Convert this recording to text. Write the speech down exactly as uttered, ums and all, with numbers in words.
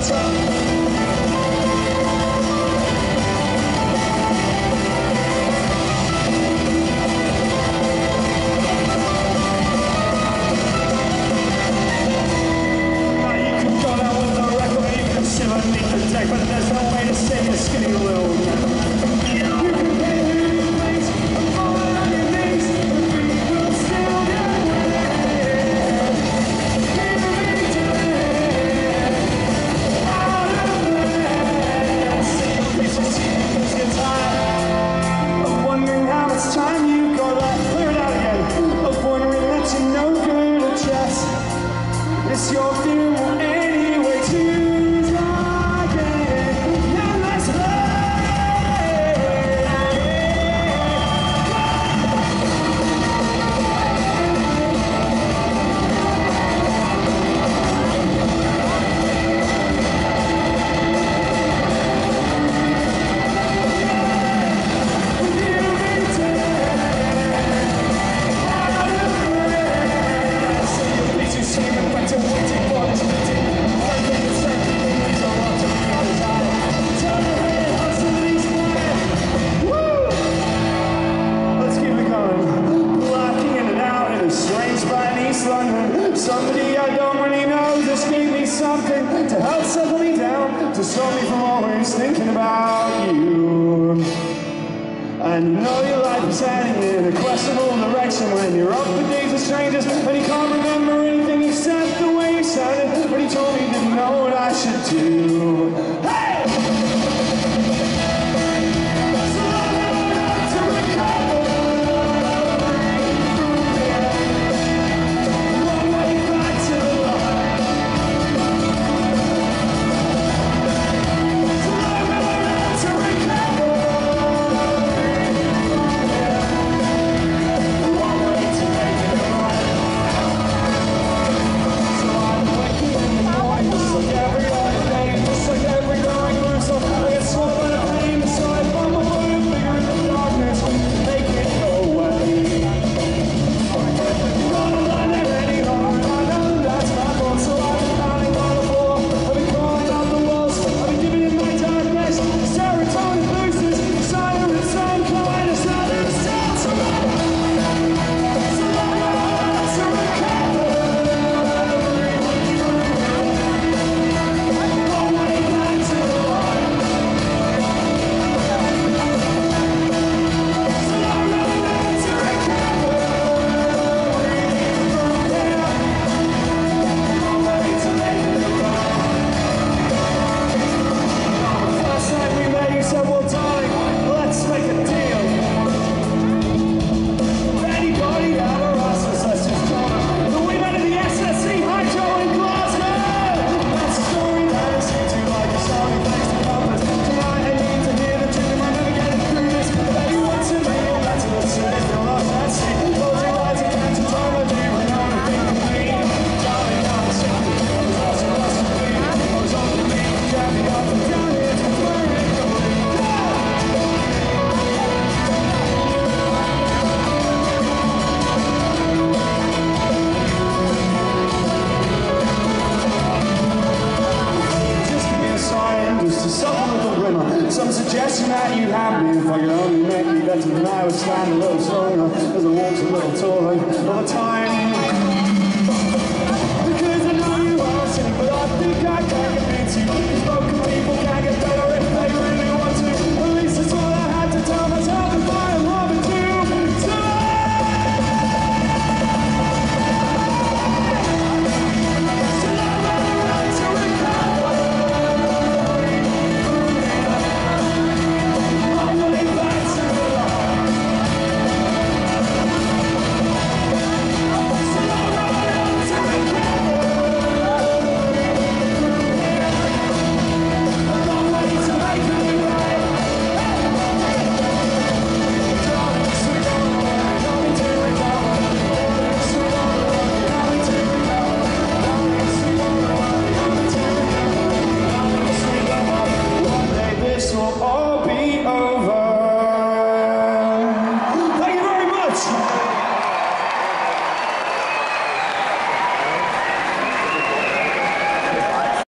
But there's no way to save a skinny little man. You can get in the place and fall on your knees, but we will still get away. Give me to it, out of there. Single piece of secrets get tired of wondering how much time you got left. Clear it out again. Of wondering that you're no good at chess. It's your funeral anyway, too. Somebody I don't really know just gave me something to help settle me down, to stop me from always thinking about you. And you know your life is heading in a questionable direction when you're up with days with strangers and you can't remember anything except the way you sounded when you told me you didn't know what I should do. Hey! Some suggestion that you'd have me if I could only make me better than I would stand a little stronger as I walked a little taller. All the time